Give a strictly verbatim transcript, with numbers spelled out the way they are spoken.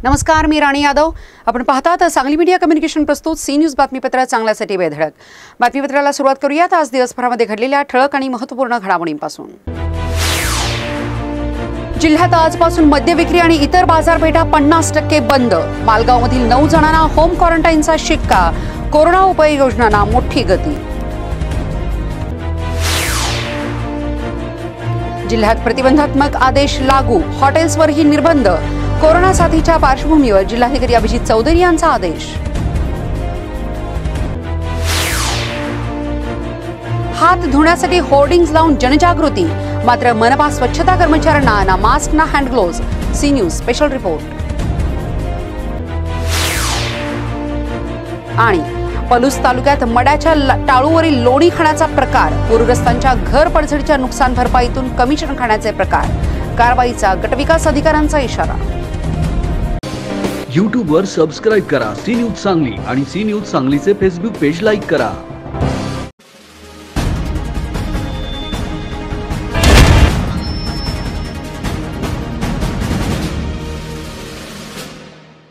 नमस्कार, मी राणी यादव. आपण पाहतात सांगली मीडिया कम्युनिकेशन प्रस्तुत सी न्यूज बातमीपत्र चांगल्यासाठी बेधडक. बातमीपत्राला सुरुवात करूयात आज दिवसभरामध्ये घडलेल्या ठळक आणि महत्त्वपूर्ण घडामोडींपासून. जिल्ह्यात आजपासून मद्य विक्री आणि इतर बाजारपेठा पन्नास टक्के बंद. मालगावमधील नऊ जणांना होम क्वारंटाईनचा शिक्का. कोरोना उपाययोजनांना मोठी गती. जिल्ह्यात प्रतिबंधात्मक आदेश लागू. हॉटेल्सवरही निर्बंध. कोरोना साथीच्या पार्श्वभूमीवर जिल्हाधिकारी अभिजित चौधरी यांचा आदेश. हात धुण्यासाठी होर्डिंग्ज लावून जनजागृती. मात्र मनपा स्वच्छता कर्मचाऱ्यांना ना मास्क ना hand gloves. C news special report. आणि पलूस तालुक्यात मड्याच्या टाळूवरील लोणी खाण्याचा प्रकार. पूरग्रस्तांच्या घर पडझडीच्या नुकसान भरपाईतून कमिशन खाण्याचे प्रकार. कारवाईचा गटविकास अधिकाऱ्यांचा इशारा. यूट्यूब वर सबस्क्राइब करा सी न्यूज सांगली आणि सी न्यूज सांगलीचे फेसबुक पेज लाईक करा.